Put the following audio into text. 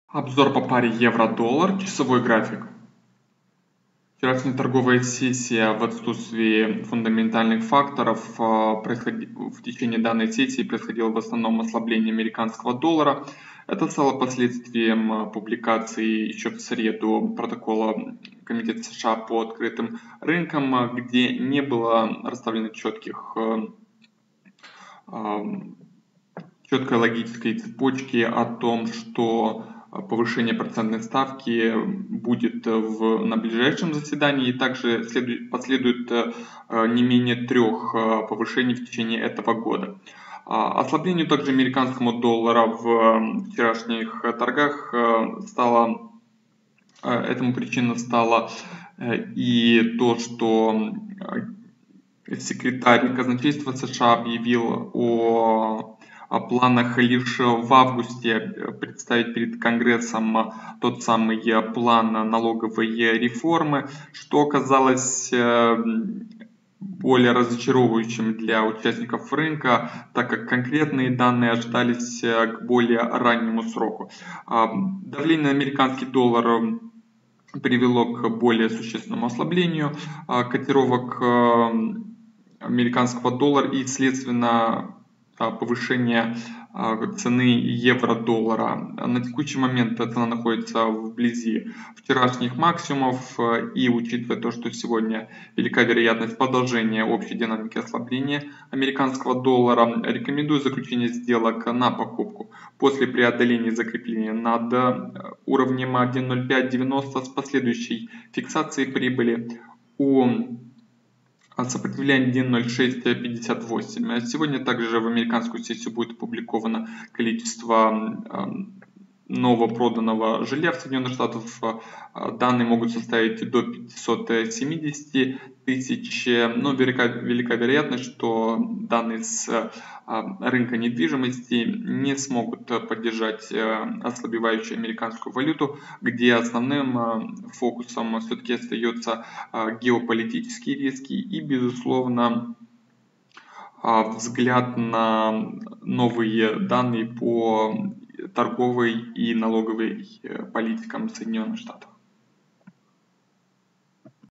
Обзор по паре евро-доллар, часовой график. Вчерашняя торговая сессия в отсутствии фундаментальных факторов в течение данной сессии происходило в основном ослабление американского доллара. Это стало последствием публикации еще в среду протокола Комитета США по открытым рынкам, где не было расставлено четкой логической цепочки о том, что повышение процентной ставки будет на ближайшем заседании, и также последует не менее 3 повышений в течение этого года. Ослаблению также американскому доллара в вчерашних торгах этому причиной стало и то, что секретарь казначейства США объявил о планах лишь в августе представить перед Конгрессом тот самый план налоговой реформы, что оказалось более разочаровывающим для участников рынка, так как конкретные данные ожидались к более раннему сроку. Давление на американский доллар привело к более существенному ослаблению котировок американского доллара и, следственно, повышение цены евро-доллара. На текущий момент цена находится вблизи вчерашних максимумов, и учитывая то, что сегодня велика вероятность продолжения общей динамики ослабления американского доллара, рекомендую заключение сделок на покупку после преодоления закрепления над уровнем 1.0590 с последующей фиксацией прибыли у сопротивление 1.0658. Сегодня также в американскую сессию будет опубликовано количество новопроданного жилья в Соединенных Штатах. Данные могут составить до 570 тысяч, но велика вероятность, что данные с рынка недвижимости не смогут поддержать ослабевающую американскую валюту, где основным фокусом все-таки остается геополитические риски и, безусловно, взгляд на новые данные по торговой и налоговой политикам Соединенных Штатов.